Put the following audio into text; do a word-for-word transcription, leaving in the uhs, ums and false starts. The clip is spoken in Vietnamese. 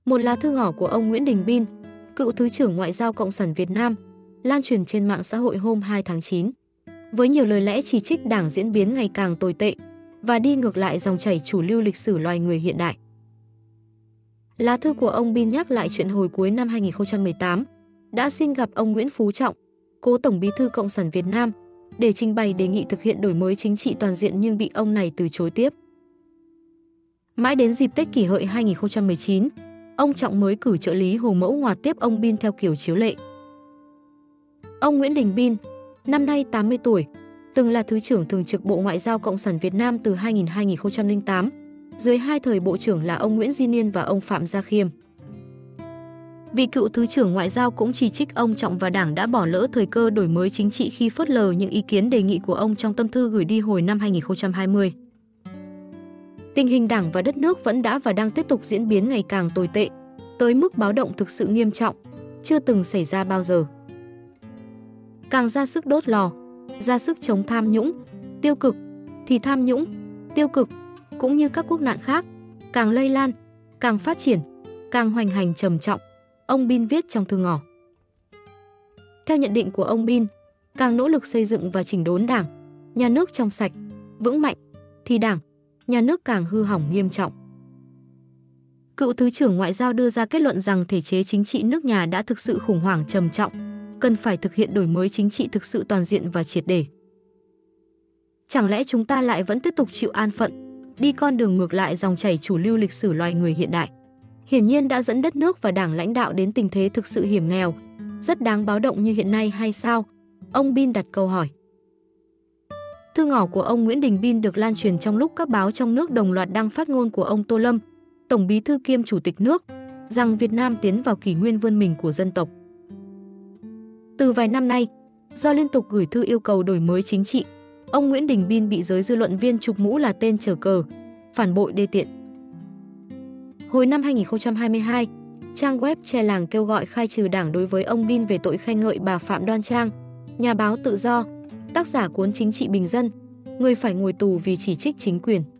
Một lá thư ngỏ của ông Nguyễn Đình Bin, cựu Thứ trưởng Ngoại giao Cộng sản Việt Nam, lan truyền trên mạng xã hội hôm hai tháng chín. Với nhiều lời lẽ chỉ trích Đảng diễn biến ngày càng tồi tệ và đi ngược lại dòng chảy chủ lưu lịch sử loài người hiện đại. Lá thư của ông Bin nhắc lại chuyện hồi cuối năm hai nghìn không trăm mười tám, đã xin gặp ông Nguyễn Phú Trọng, cố Tổng Bí thư Cộng sản Việt Nam, để trình bày đề nghị thực hiện đổi mới chính trị toàn diện nhưng bị ông này từ chối tiếp. Mãi đến dịp Tết Kỷ Hợi hai nghìn không trăm mười chín, ông Trọng mới cử trợ lý Hồ Mẫu Ngoạt tiếp ông Bin theo kiểu chiếu lệ. Ông Nguyễn Đình Bin, năm nay tám mươi tuổi, từng là Thứ trưởng Thường trực Bộ Ngoại giao Cộng sản Việt Nam từ hai nghìn đến hai nghìn không trăm lẻ tám, dưới hai thời Bộ trưởng là ông Nguyễn Duy Niên và ông Phạm Gia Khiêm. Vị cựu Thứ trưởng Ngoại giao cũng chỉ trích ông Trọng và Đảng đã bỏ lỡ thời cơ đổi mới chính trị khi phớt lờ những ý kiến đề nghị của ông trong tâm thư gửi đi hồi năm hai nghìn không trăm hai mươi. Tình hình Đảng và đất nước vẫn đã và đang tiếp tục diễn biến ngày càng tồi tệ, tới mức báo động thực sự nghiêm trọng, chưa từng xảy ra bao giờ. Càng ra sức đốt lò, ra sức chống tham nhũng, tiêu cực, thì tham nhũng, tiêu cực, cũng như các quốc nạn khác, càng lây lan, càng phát triển, càng hoành hành trầm trọng, ông Bin viết trong thư ngỏ. Theo nhận định của ông Bin, càng nỗ lực xây dựng và chỉnh đốn Đảng, nhà nước trong sạch, vững mạnh, thì Đảng, nhà nước càng hư hỏng nghiêm trọng. Cựu Thứ trưởng Ngoại giao đưa ra kết luận rằng thể chế chính trị nước nhà đã thực sự khủng hoảng trầm trọng, cần phải thực hiện đổi mới chính trị thực sự toàn diện và triệt để. Chẳng lẽ chúng ta lại vẫn tiếp tục chịu an phận, đi con đường ngược lại dòng chảy chủ lưu lịch sử loài người hiện đại? Hiển nhiên đã dẫn đất nước và Đảng lãnh đạo đến tình thế thực sự hiểm nghèo, rất đáng báo động như hiện nay hay sao? Ông Bin đặt câu hỏi. Thư ngỏ của ông Nguyễn Đình Bin được lan truyền trong lúc các báo trong nước đồng loạt đăng phát ngôn của ông Tô Lâm, Tổng Bí thư kiêm Chủ tịch nước, rằng Việt Nam tiến vào kỷ nguyên vươn mình của dân tộc. Từ vài năm nay, do liên tục gửi thư yêu cầu đổi mới chính trị, ông Nguyễn Đình Bin bị giới dư luận viên chụp mũ là tên chở cờ, phản bội đê tiện. Hồi năm hai nghìn không trăm hai mươi hai, trang web Che Làng kêu gọi khai trừ Đảng đối với ông Bin về tội khen ngợi bà Phạm Đoan Trang, nhà báo tự do, tác giả cuốn Chính trị Bình dân, người phải ngồi tù vì chỉ trích chính quyền.